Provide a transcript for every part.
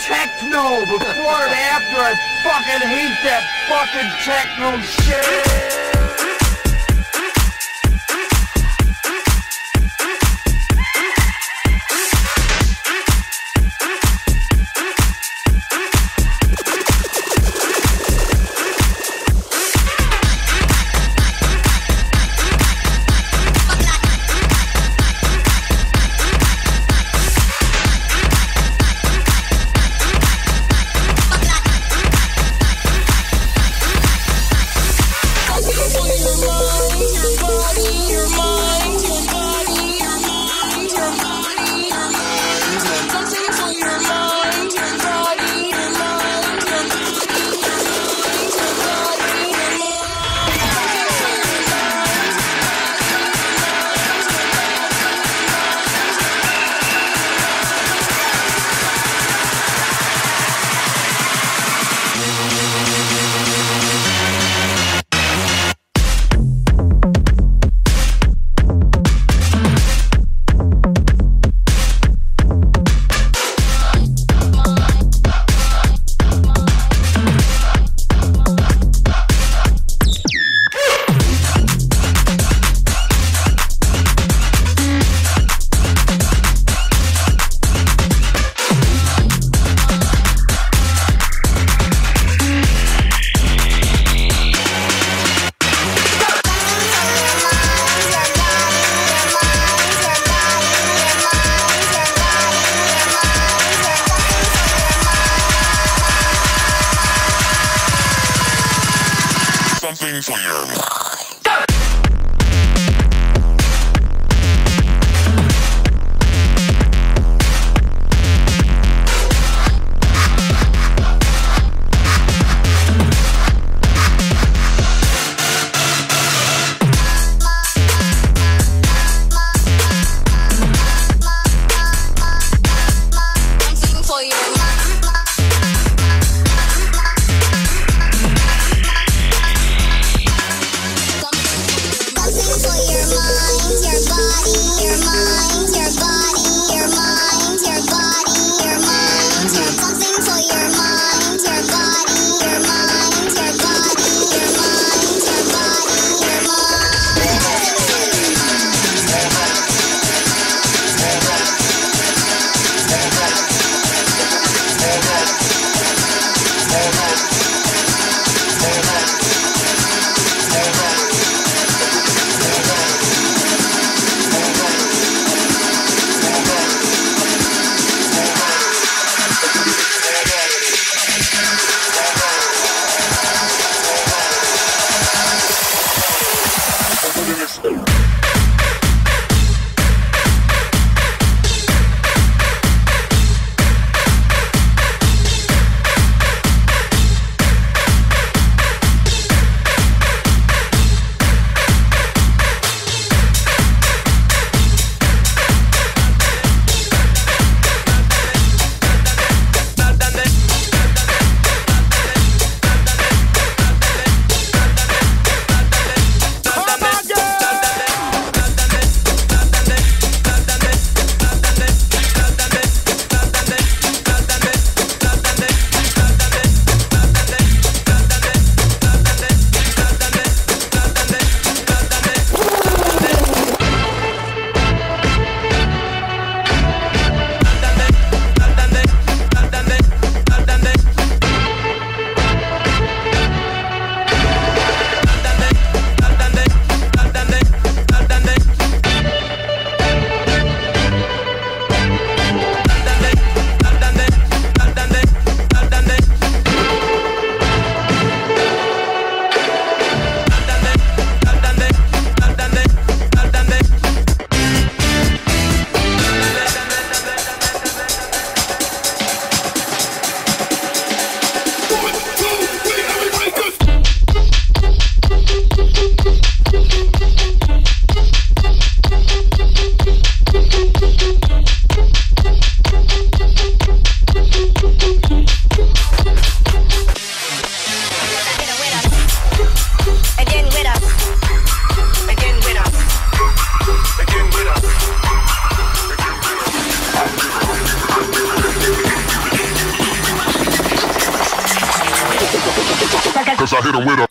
techno before and after. I fucking hate that fucking techno shit. Something for your mind. hit him with a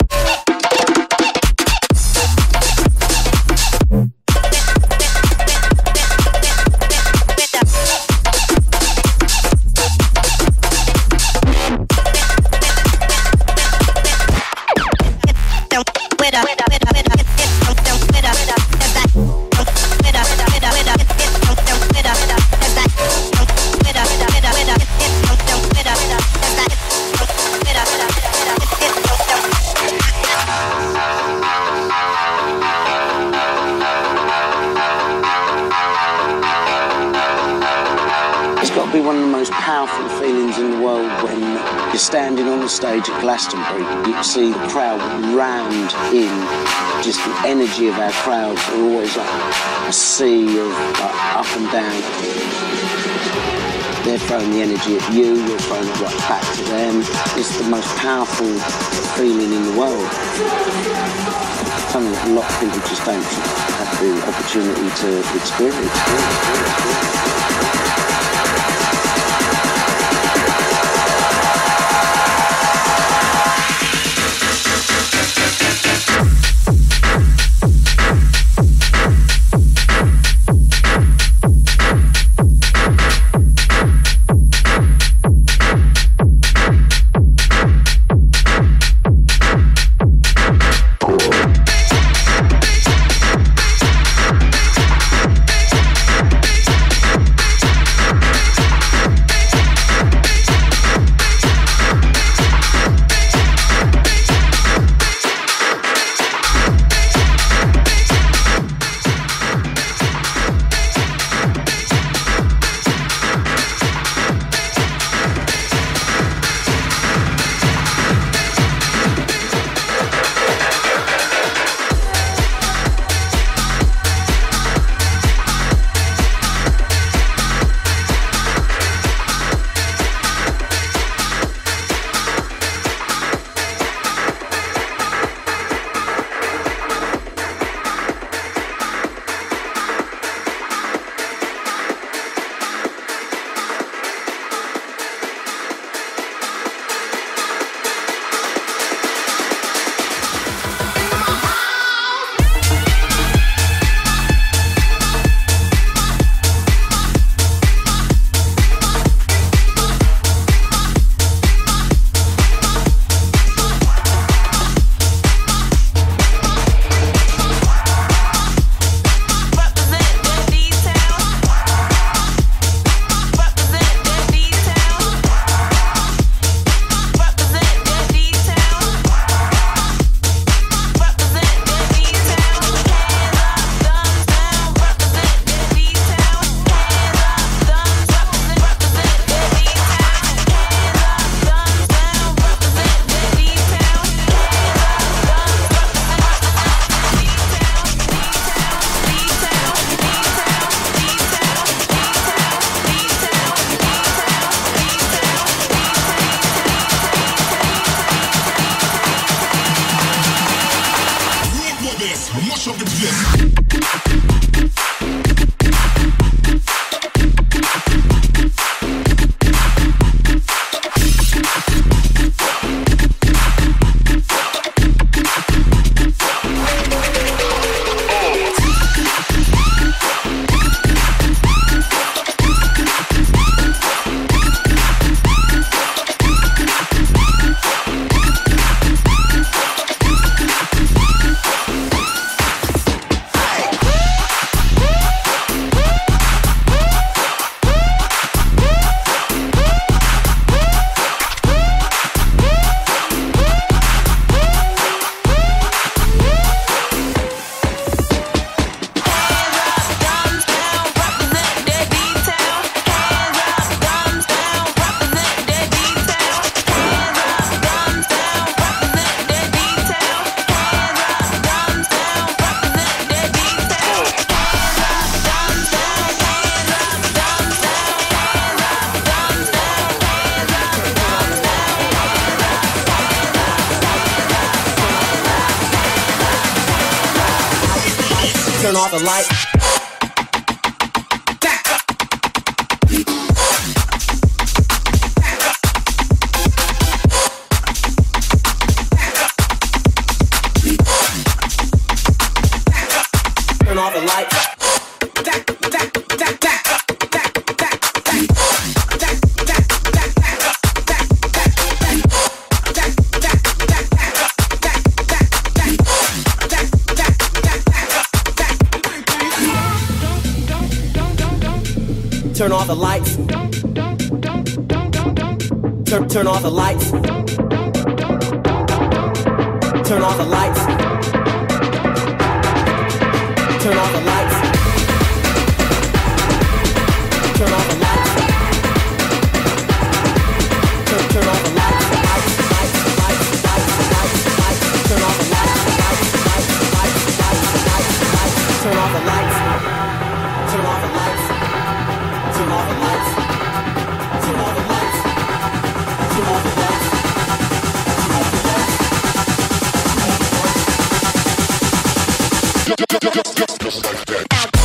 powerful feelings in the world when you're standing on the stage at Glastonbury. You can see the crowd round in. Just the energy of our crowds are always like a sea of up and down. They're throwing the energy at you, you're throwing it right back to them. It's the most powerful feeling in the world. Something that a lot of people just don't have the opportunity to experience. turn off the light. Turn off the lights. Turn off the lights. Turn off the lights. Turn off the lights. Turn off the lights. Turn off the lights. Turn off the lights. Turn off the lights. Turn off the lights. Turn off the lights. Turn off the lights. Turn off the lights. Turn off the lights. Just like that.